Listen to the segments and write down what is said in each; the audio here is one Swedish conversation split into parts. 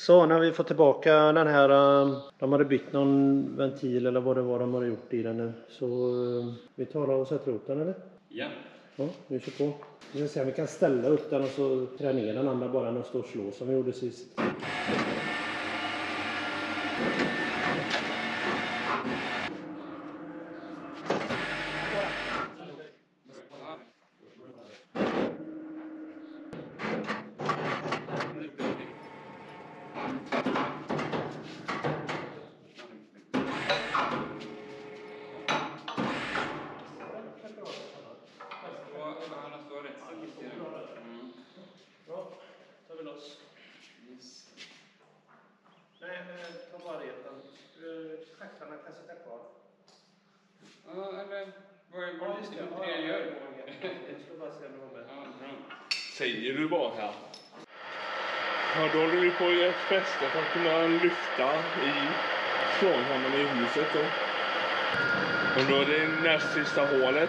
Så när vi får tillbaka den här, de hade bytt någon ventil eller vad det var de hade gjort i den nu. Så vi tar och sätter upp den eller? Ja. Ja, vi kör på. Vi ska se om vi kan ställa upp den och så trä ner den andra bara och stå och slå som vi gjorde sist. Bra, tar vi loss. Yes. Nej, ta bara retan. Schaktarna kan sitta kvar. Ja, eller vad är det jag gör? Jag ska bara se om det var med. Ja, bra. Säger du bara här. Ja, då håller vi på att göra ett fäste för att kunna lyfta i strålhammaren i huset då. Och då är det näst sista hålet.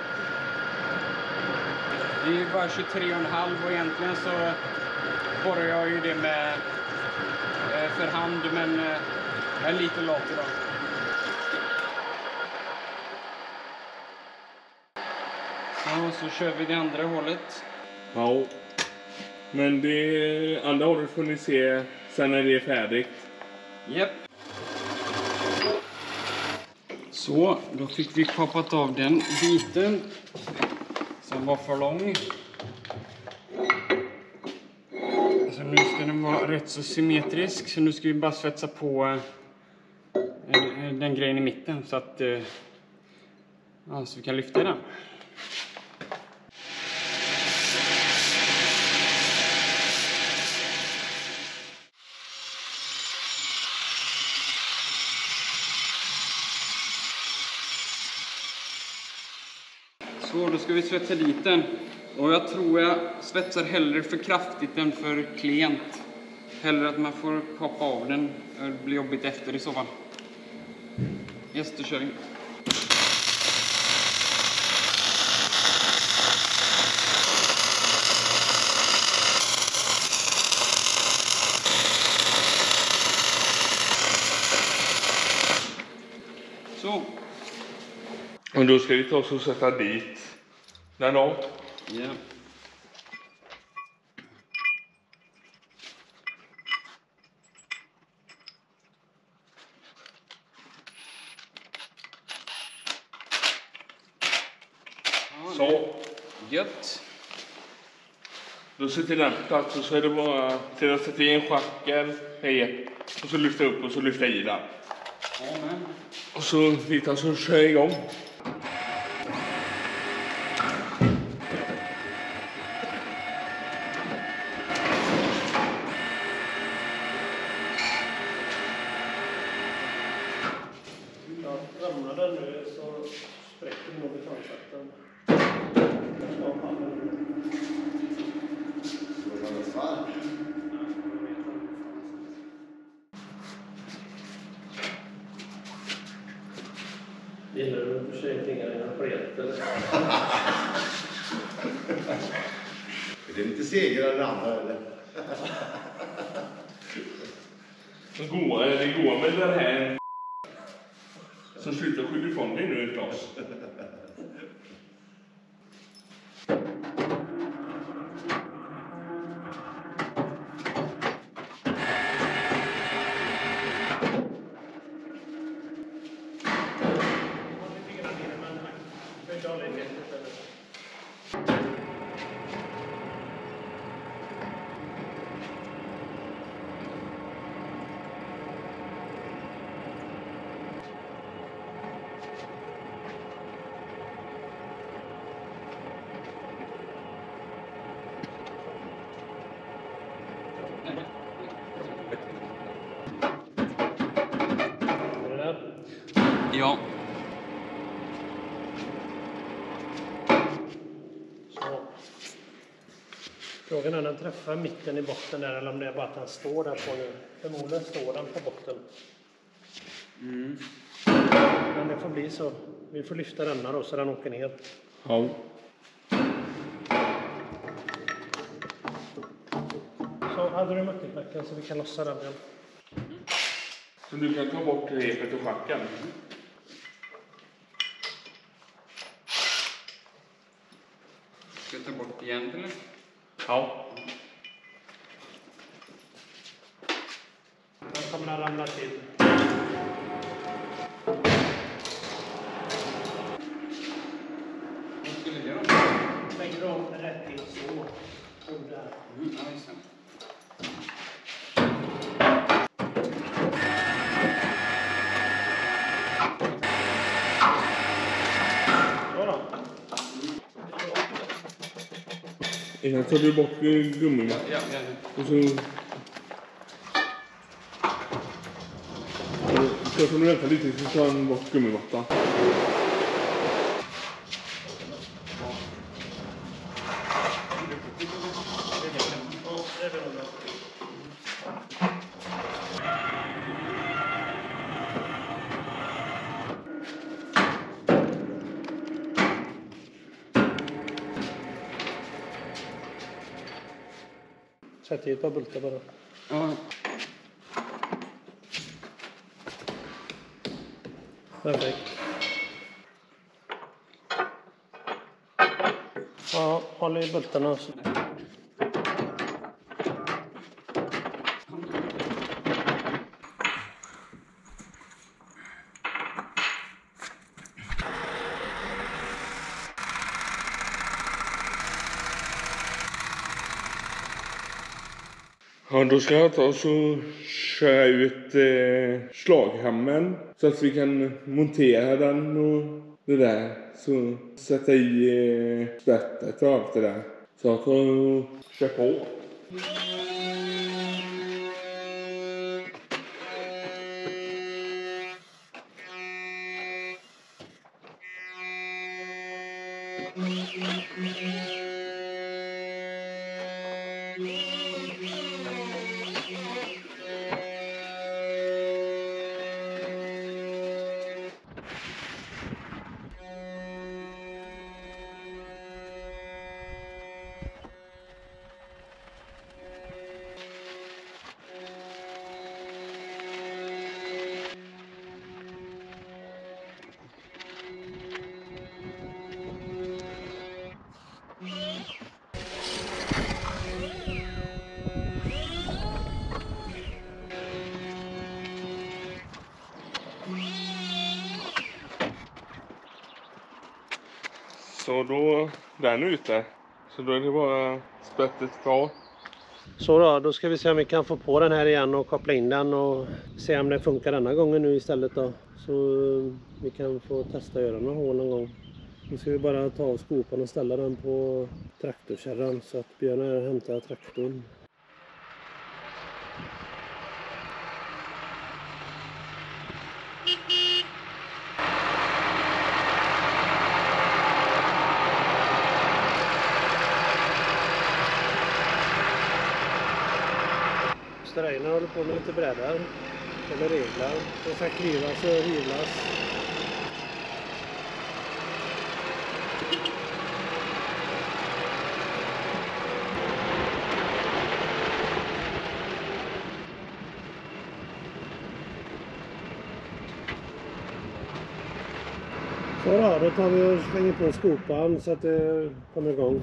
Det är ju bara 23,5 och egentligen så borrar jag ju det med för hand, men jag är lite lat idag. Så kör vi det andra hålet. Ja. Men det andra hålet får ni se sen när det är färdigt. Japp. Så, då fick vi kapat av den biten som var för lång. Så nu ska den vara rätt så symmetrisk. Så nu ska vi bara svetsa på den grejen i mitten så att ja, så vi kan lyfta den. Så då ska vi svetsa dit den. Och jag tror jag svetsar hellre för kraftigt än för klent. Hellre att man får kapa av den. Det blir jobbigt efter i så fall. Yes, då kör vi. Så. Och då ska vi ta oss och sätta dit den då. Ja. Så. Gött. Då sitter den på plats och så är det bara att sätta i en schackel, och så lyfta upp och så lyfta i den. Amen. Och så vi tar så kör igång. Ramlar den nu så spräcker nog betonschakten. Gillar du för sig fingrarna på rent eller? Det är lite segare än den andra eller? Det går med den här. Så sluta skydda ifrån dig nu, Klas. Ja. Så. Frågan är om den träffar mitten i botten där eller om det är bara att den står där på nu. Förmodligen står den på botten. Mm. Men det får bli så. Vi får lyfta denna då så den åker ner. Ja. Så hade du multiplacken så vi kan lossa den igen. Så du kan ta bort repet och schacken. Ska jag ta bort igen eller? Ja. Den kommer att ramla till. Vad skulle det göra? Lägger om det rätt till så. Och där. Ja, just det. Ja då. Innan tar du bort gummin. Ja. Och så... Så får du vänta lite så tar han bort gummimattan. Sätt i ett par bultar bara. Ja. Perfekt. Ja, håll i bultarna. Så. Ja, då ska jag ta och så köra ut slaghammen så att vi kan montera den och det där. Så sätta i spettet och allt det där. Så jag tar och kör på. Så då, den är ute. Så då är det bara spettet kvar. Så då ska vi se om vi kan få på den här igen och koppla in den och se om det funkar denna gången nu istället då. Så vi kan få testa att göra några hål någon gång. Nu ska vi bara ta av skopan och ställa den på traktorkärran så att Björn här hämtar traktorn. Strejna håller på med lite brädar eller reglar. Det ska klyvas och hyvlas. Så då tar vi och slänger på skopan så att det kommer igång.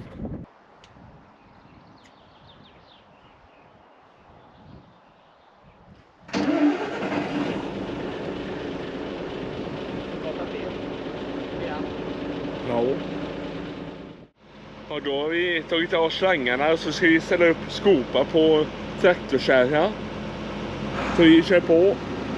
Ja. Och då har vi tagit av slangarna och så ska vi ställa upp skopa på traktorkärran. Så vi kör på.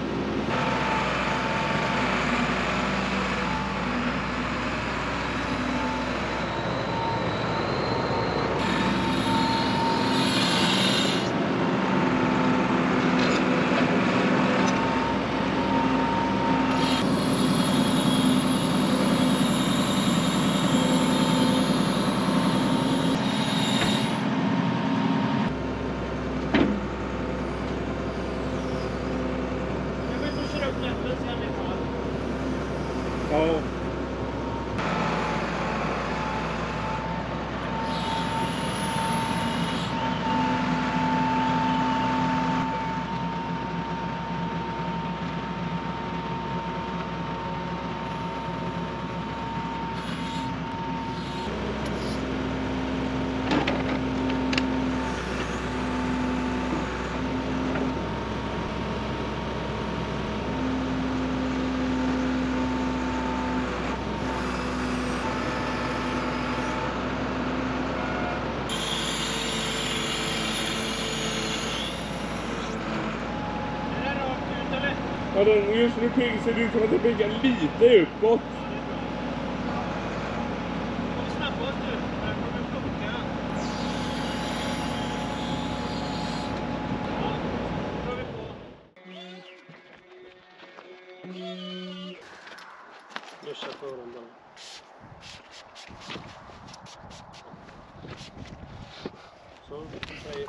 Ja. Ja, just nu ser det ut som att det pekar lite uppåt. Kom snabbast nu, här kommer funka. Ja, då drar vi på. Duscha på den bara. Så, säger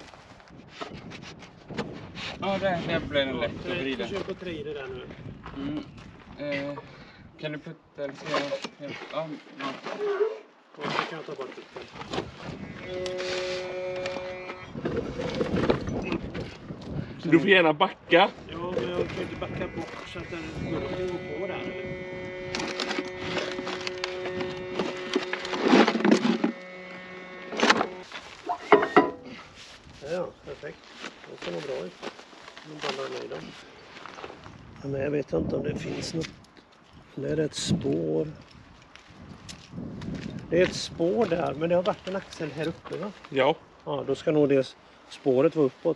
Ja, där blev den lätt att vrida. Försök att trä i det där nu. Kan du putta eller ska jag... Ja. Och så kan jag ta bort det. Du får gärna backa. Ja, men jag kan inte backa bort så att den går på där. Ja, perfekt. Det ser nog bra ut. Nu ballar jag nöjda. Men jag vet inte om det finns något. Det är ett spår. Det är ett spår där, men det har varit en axel här uppe, va? Ja. Ja, då ska nog det spåret vara uppåt.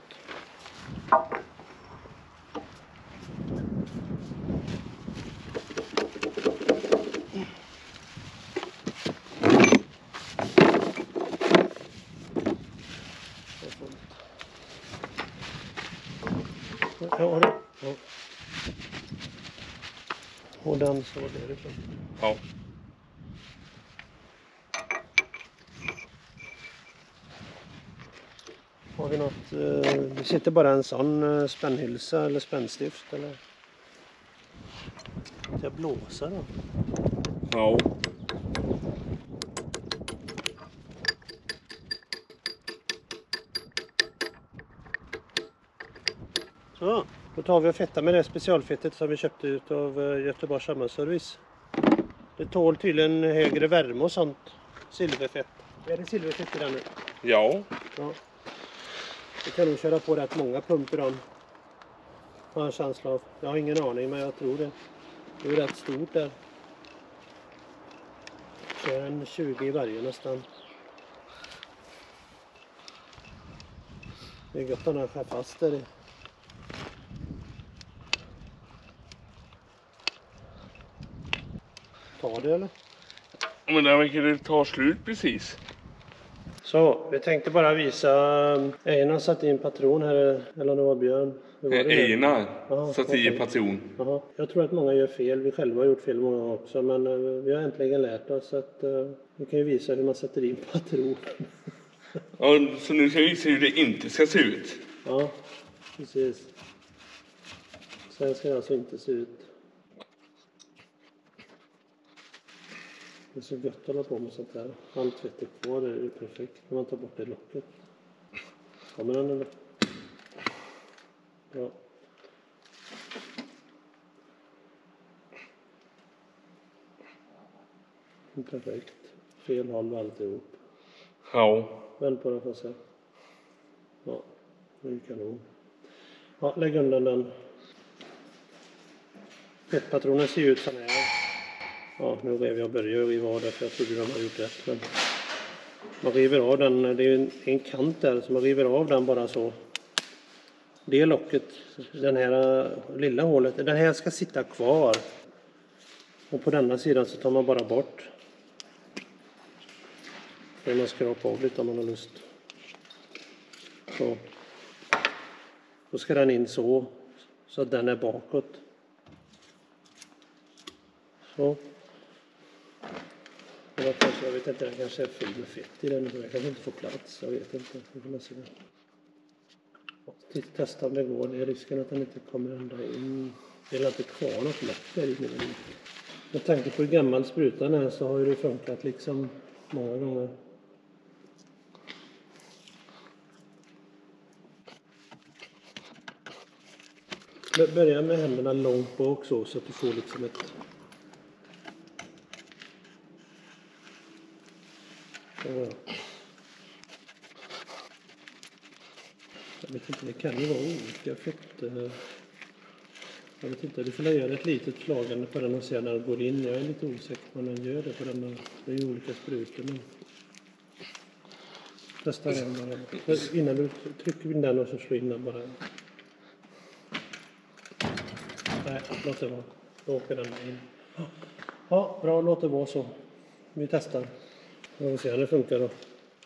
Ja, det. Ja. Och den så därifrån. Ja. Har vi något, det sitter bara en sån spännhylsa eller spännstift eller? Ska jag blåsa då? Ja. Så, då tar vi och fettar med det specialfettet som vi köpte ut av Göteborgs Samhällsservice. Det tål tydligen högre värme och sånt. Silverfett. Är det silverfett i den nu? Ja. Ja. Vi kan nog köra på rätt många pumper om. Har en känsla av. Jag har ingen aning, men jag tror det. Det är rätt stort där. Det är en 20 i varje nästan. Det är gott att den skär fast där i. Ta det eller? Men där verkar det ta slut precis. Så, vi tänkte bara visa. Einar satt in patron här, eller om det var Björn. Einar Jaha, satt i okej. patron. Jaha. Jag tror att många gör fel. Vi själva har gjort fel många gånger också. Men vi har äntligen lärt oss att vi kan ju visa hur man sätter in patron. Ja, så nu ska vi visa hur det inte ska se ut. Ja, precis. Sen ska det alltså inte se ut. Det är så gött att hålla på med sånt här. Allt fettet kvar är ju perfekt när man tar bort det locket. Kommer den eller? Ja. Perfekt. Fel håll alltihop. Ja. Vänd på den för sig. Ja, det är kanon. Ja, lägg undan den. Petpatronen ser ut som här. Ja, nu rev jag börjar riva av det för jag trodde de hade gjort rätt. Men man river av den, det är en kant där så man river av den bara så. Det locket, den här lilla hålet, den här ska sitta kvar. Och på denna sidan så tar man bara bort. Så man skrapar av lite om man har lust. Så. Då ska den in så att den är bakåt. Så. Jag vet inte, den kanske är full med fett i den. Jag kanske inte får plats, jag vet inte. Vi får se. Testa om det går. Det är risken att den inte kommer ända in. Det är inte kvar något lätt där inne. Med tanke på hur gammal sprutan är så har det funkat liksom många gånger. Börja med händerna långt bak så att du får liksom ett... Ja. Jag vet inte, det kan ju vara olika fett. Jag vet inte, du får göra ett litet slagande på den och se när den går in. Jag är lite osäker på när den gör det på den. Det är ju olika sprutor. Men... Testa den bara. Innan du trycker in den och så slår in den bara. Nej, låt det vara. Då åker den in. Ja, bra, låt det vara så. Vi testar. Vi får se om det funkar då.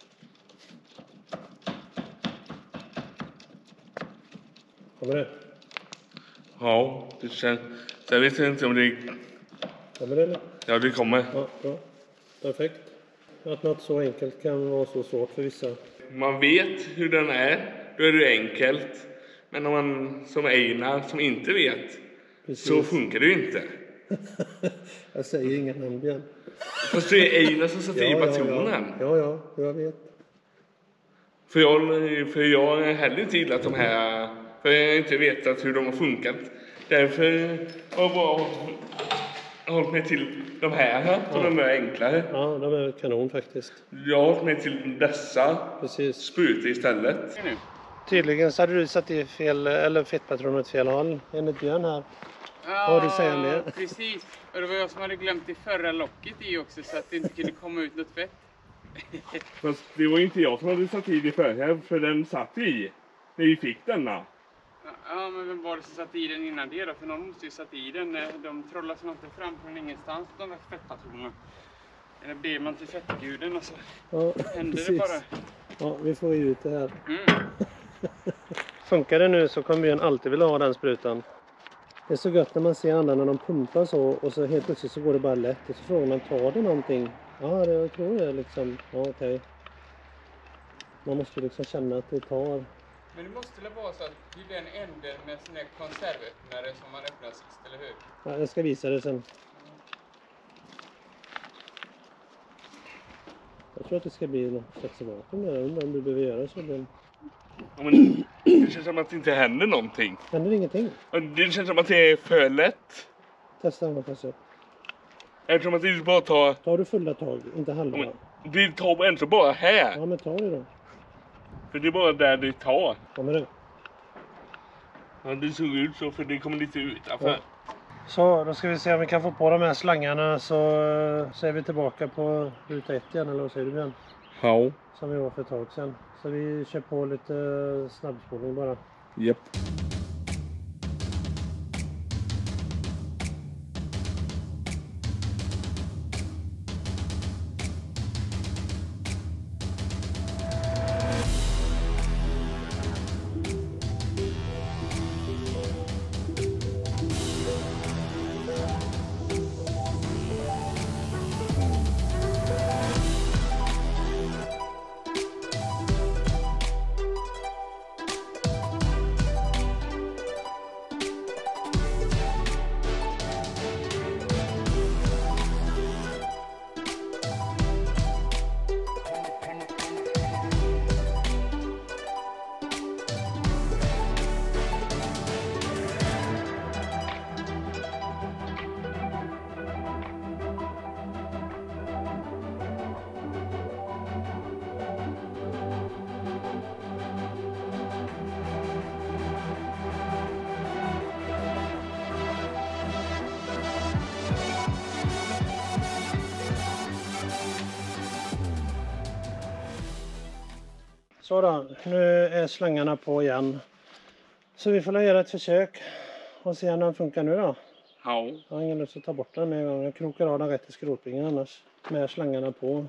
Kommer det? Ja, det känns... Jag vet inte om det... Kommer det eller? Ja, det kommer. Ja, bra. Perfekt. Att något så enkelt kan vara så svårt för vissa. Man vet hur den är, då är det enkelt. Men om man som Einar som inte vet, Precis. så funkar det ju inte. Jag säger inga namn igen. Fast det är Einar som sätter i patronen. Ja, jag vet. För jag har heller inte gillat de här, för jag har inte vetat hur de har funkat. Därför har jag bara hållit mig till de här, för de är enklare. Ja, de är kanon faktiskt. Jag har hållit mig till dessa sprutor istället. Tydligen så hade du satt i fel, eller fettpatronet fel håll, enligt Björn här. Vad har du att säga om det? Precis. Och det var jag som hade glömt det förra locket i också, så att det inte kunde komma ut något fett. Fast det var inte jag som hade satt i det för den satt i när vi fick denna. Ja, men vem var det som satt i den innan det då? För någon måste ju satt i den. De trollas nog inte fram från ingenstans, de där fettpatronerna. Eller ber man till fettguden och så händer det bara. Ja, vi får ju ut det här. Funkar det nu så kommer Björn alltid vilja ha den sprutan. Det är så gött när man ser andra när de pumpar så och så helt plötsligt så går det bara lätt. Och så frågar man, tar det någonting? Ja, jag tror det liksom. Ja, okej. Man måste liksom känna att det tar. Men det måste väl vara så att det är den änden med sån här konservöppnare som man öppnar sist, eller hur? Ja, jag ska visa det sen. Jag tror att det ska bli något slags vapen där. Undrar om du behöver göra så. Ja, men det känns som att det inte händer någonting. Händer ingenting? Det känns som att det är för lätt. Testa en gång. Eftersom att det bara tar... Tar du fulla tag, inte halva? Ja, men det tar ändå bara här. Ja, men ta det då. För det är bara där det tar. Kommer det? Ja, det såg ut så för det kommer lite utanför. Ja. Så, då ska vi se om vi kan få på de här slangarna så är vi tillbaka på ruta 1 igen, eller vad säger du Björn? Ja. Som vi var för ett tag sedan. Så vi kör på lite snabbspolning bara. Japp. Så då, nu är slangarna på igen. Så vi får göra ett försök och se om den funkar nu då. Ja. Jag har ingen lust att ta bort den med en gång. Jag krokar av den rätt i skrotbingen annars. Med slangarna på.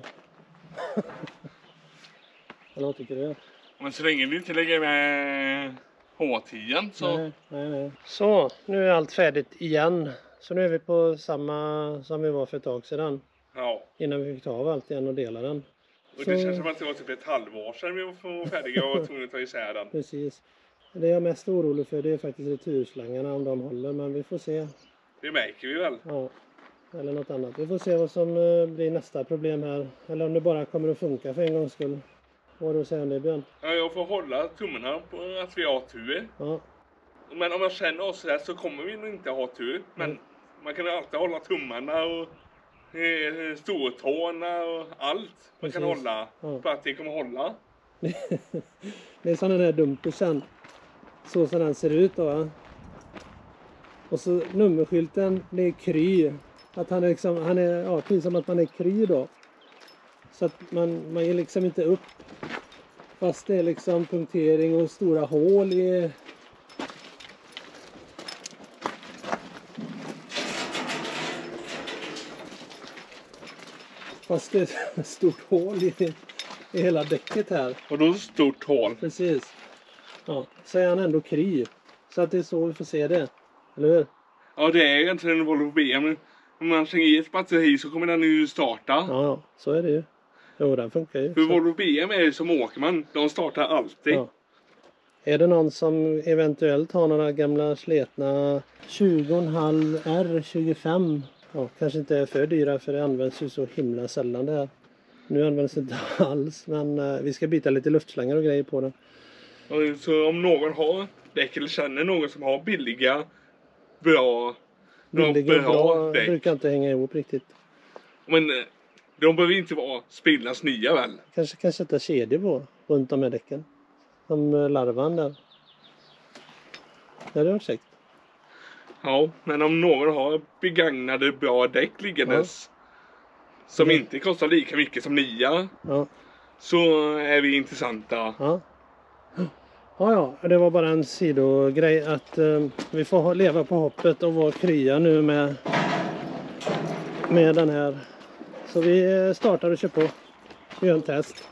Eller vad tycker du? Men så länge vi inte lägger med H10 så... Nej. Så, nu är allt färdigt igen. Så nu är vi på samma som vi var för ett tag sedan. Ja. Innan vi fick ta av allt igen och dela den. Och det känns som att det var typ ett halvår sedan vi var färdiga och var tvungna att ta isär den. Precis. Det jag är mest orolig för det är faktiskt returslangarna om de håller. Men vi får se. Det märker vi väl. Ja. Eller något annat. Vi får se vad som blir nästa problem här. Eller om det bara kommer att funka för en gångs skull. Vad har du att säga om det, Björn? Ja, jag får hålla tummarna på att vi har tur. Ja. Men om jag känner oss här så kommer vi nog inte ha tur. Men man kan alltid hålla tummarna och stortårna och allt. Man kan hålla för att det kommer hålla. Det är sån den här dumpersen. Så som den ser ut då, va? Och så nummerskylten, det är Kry. Att han är liksom, precis som att man är Kry då. Så att man ger liksom inte upp. Fast det är liksom punktering och stora hål i. Fast det är ett stort hål i hela däcket här. Och då stort hål. Precis. Ja, så är han ändå kry. Så att det är så vi får se det. Eller hur? Ja, det är egentligen en Volvo BM. Om man slänger i ett batteri så kommer den ju starta. Ja, så är det ju. Jo, den funkar ju. För Så. Volvo BM är ju som Åkerman. De startar alltid. Ja. Är det någon som eventuellt har några gamla sletna 20,5 R25? Ja, kanske inte är för dyra för det används ju så himla sällan det här. Nu används det inte alls, men vi ska byta lite luftslangar och grejer på den. Och så om någon har däck eller känner någon som har billiga, bra däck. Brukar inte hänga ihop riktigt. Men de behöver inte vara spillans nya väl? Kanske kan sätta kedjor på runt de här däcken. Som larvan där. Det hade varit säkert. Ja, men om någon har begagnade bra däck liggandes som inte kostar lika mycket som nya, så är vi intressanta. Ja, det var bara en sidogrej att vi får leva på hoppet och vara krya nu med den här. Så vi startar och kör på. Vi gör en test.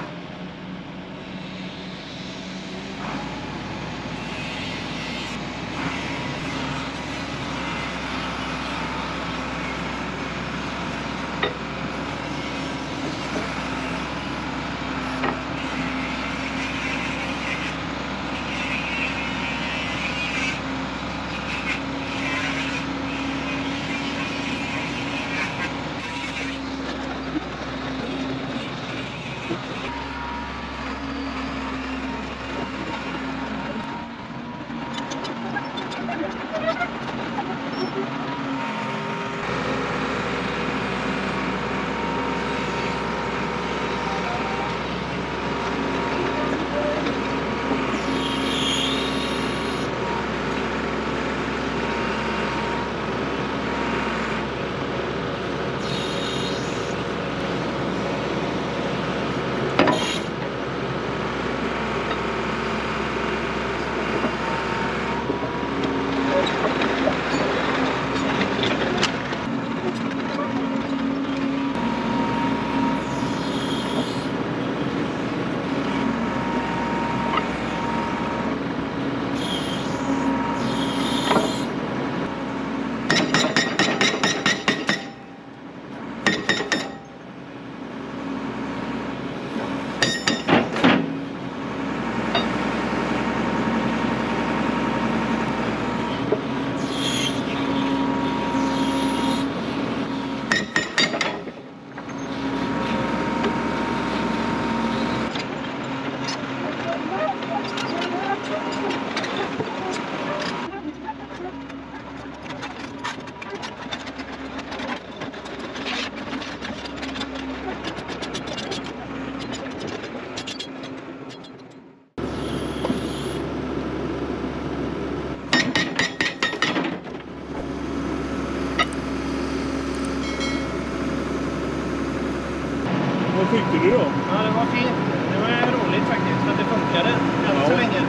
Vad tyckte du då? Ja, det var fint. Det var roligt faktiskt att det funkade än så länge.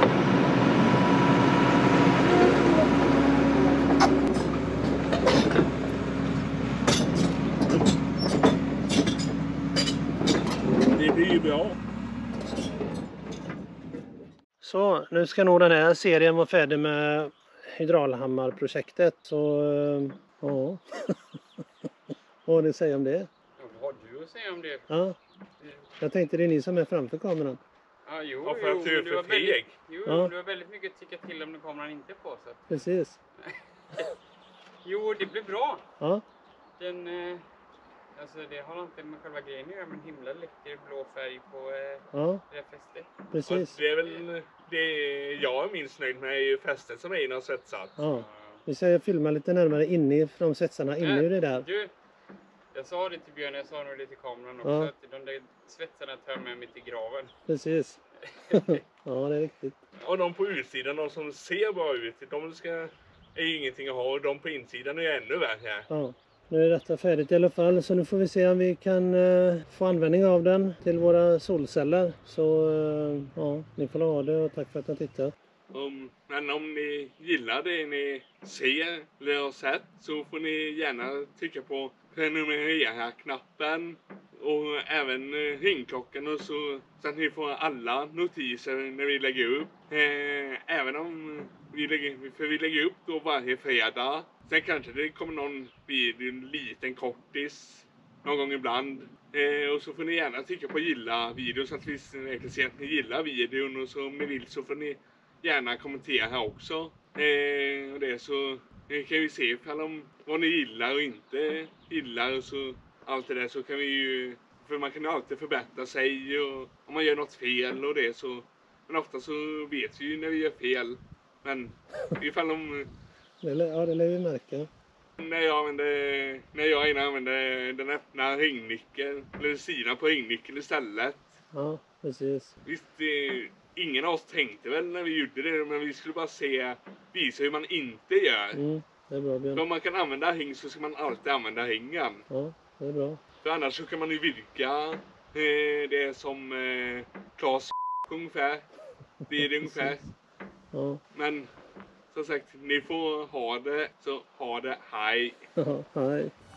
Det blir ju bra. Så, nu ska nog den här serien vara färdig med hydraulhammarprojektet. Så, ja. Vad har du att säga om det? Vad har du att säga om det? Ja. Jag tänkte det är ni som är framför kameran. Ja, jo, Ja, för att du är för feg. Du har väldigt mycket att tycka till om när kameran inte är på. Så. Precis. Jo, det blir bra. Ja. Den, alltså det har inte med själva grejen att göra, men himla läcker blå färg på det här fästet. Precis. Det är väl det jag är minst nöjd med är ju fästet som är innan svetsat. Ja. Vi ska filma lite närmare inne från svetsarna inne i det där. Du, jag sa det till Björn, jag sa nog det till kameran också, Ja. att de där svetsarna tar med mig till graven. Precis. Ja, det är riktigt. Och de på utsidan, de som ser bra ut, är ju ingenting att ha. Och de på insidan är ju ännu värre. Ja. Nu är detta färdigt i alla fall, så nu får vi se om vi kan få användning av den till våra solceller. Så ja, ni får ha det och tack för att ni tittar. Men om ni gillar det ni ser eller har sett så får ni gärna trycka på prenumerera-knappen och även ringklockan och så att ni får alla notiser när vi lägger upp. Även om vi lägger upp då varje fredag. Sen kanske det kommer någon video, en liten kortis någon gång ibland. Och så får ni gärna trycka på gilla videon så att vi kan se att ni gillar videon. Och så om ni vill så får ni gärna kommentera här också. Och det så kan vi se ifall vad ni gillar och inte gillar och så allt det där, så kan vi ju, för man kan ju alltid förbättra sig och om man gör något fel och det så, men ofta så vet vi ju när vi gör fel, men ifall Ja, det lär vi märka. när jag använder den öppna ringnyckeln eller sidan på ringnyckeln istället. Ja, precis. Visst, ingen av oss tänkte väl när vi gjorde det, men vi skulle bara visa hur man inte gör. Det är bra, Björn. Om man kan använda ring så ska man alltid använda ringen. Ja, det är bra. För annars så kan man ju virka det som Claes ungefär. Det är det ungefär. Ja. Men som sagt, ni får ha det, så ha det, hej. Ja, hej.